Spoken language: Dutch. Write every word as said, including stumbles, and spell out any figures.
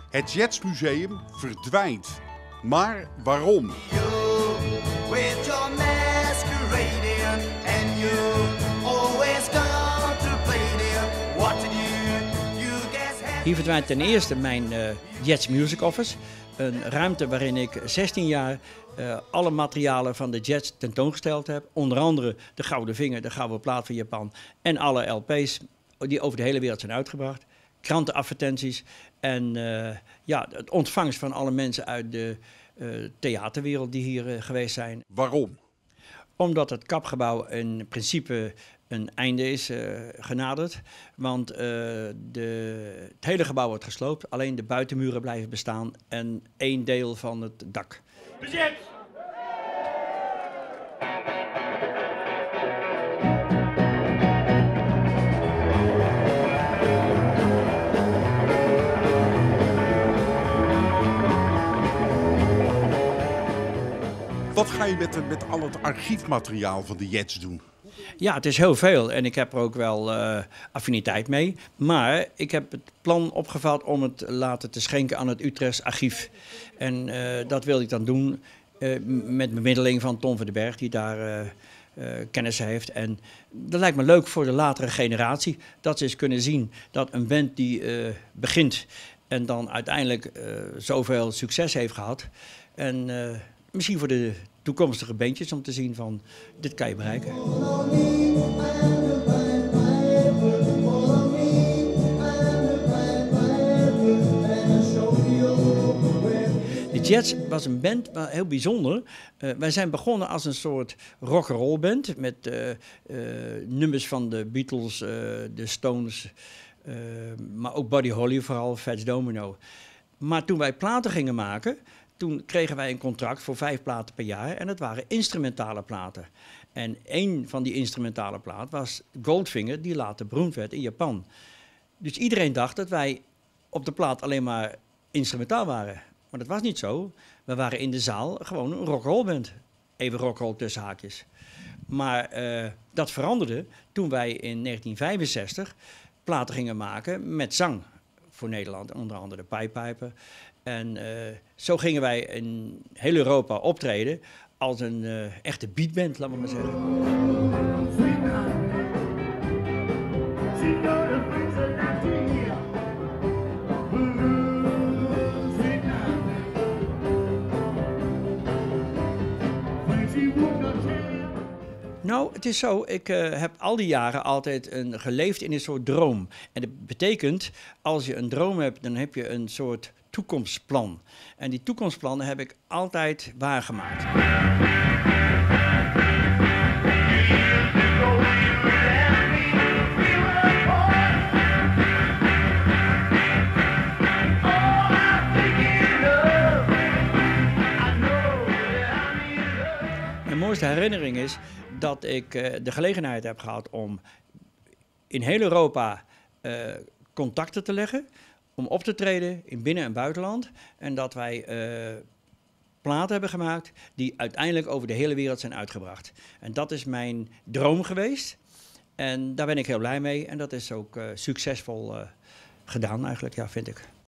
Het Jazzmuseum verdwijnt. Maar waarom? Hier verdwijnt ten eerste mijn uh, Jazz Music Office. Een ruimte waarin ik zestien jaar uh, alle materialen van de jazz tentoongesteld heb. Onder andere de Gouden Vinger, de Gouden Plaat van Japan en alle L P's die over de hele wereld zijn uitgebracht. Krantenadvertenties en uh, ja, het ontvangst van alle mensen uit de uh, theaterwereld die hier uh, geweest zijn. Waarom? Omdat het Kapgebouw in principe een einde is uh, genaderd. Want uh, de, het hele gebouw wordt gesloopt. Alleen de buitenmuren blijven bestaan en één deel van het dak. Bezet! Wat ga je met, met al het archiefmateriaal van de Jazz doen? Ja, het is heel veel en ik heb er ook wel uh, affiniteit mee. Maar ik heb het plan opgevat om het laten te schenken aan het Utrechts Archief. En uh, dat wil ik dan doen uh, met bemiddeling van Tom van den Berg, die daar uh, uh, kennis heeft. En dat lijkt me leuk voor de latere generatie, dat ze eens kunnen zien dat een band die uh, begint en dan uiteindelijk uh, zoveel succes heeft gehad. En uh, misschien voor de toekomstige bandjes om te zien van, dit kan je bereiken. De Jazz was een band, maar heel bijzonder. Uh, wij zijn begonnen als een soort rock'n'roll band met uh, uh, nummers van de Beatles, uh, de Stones, uh, maar ook Buddy Holly, vooral Fats Domino. Maar toen wij platen gingen maken, toen kregen wij een contract voor vijf platen per jaar en dat waren instrumentale platen. En één van die instrumentale platen was Goldfinger, die later beroemd werd in Japan. Dus iedereen dacht dat wij op de plaat alleen maar instrumentaal waren. Maar dat was niet zo. We waren in de zaal gewoon een rock'n'roll band. Even rock'n'roll tussen haakjes. Maar uh, dat veranderde toen wij in negentien vijfenzestig platen gingen maken met zang voor Nederland. Onder andere de Pied-Piper. En uh, zo gingen wij in heel Europa optreden als een uh, echte beatband, laten we maar zeggen. Nou, het is zo, ik uh, heb al die jaren altijd een, geleefd in een soort droom. En dat betekent, als je een droom hebt, dan heb je een soort toekomstplan. En die toekomstplannen heb ik altijd waargemaakt. Mijn mooiste herinnering is dat ik uh, de gelegenheid heb gehad om in heel Europa uh, contacten te leggen, om op te treden in binnen- en buitenland. En dat wij uh, platen hebben gemaakt die uiteindelijk over de hele wereld zijn uitgebracht. En dat is mijn droom geweest. En daar ben ik heel blij mee. En dat is ook uh, succesvol uh, gedaan eigenlijk, ja, vind ik.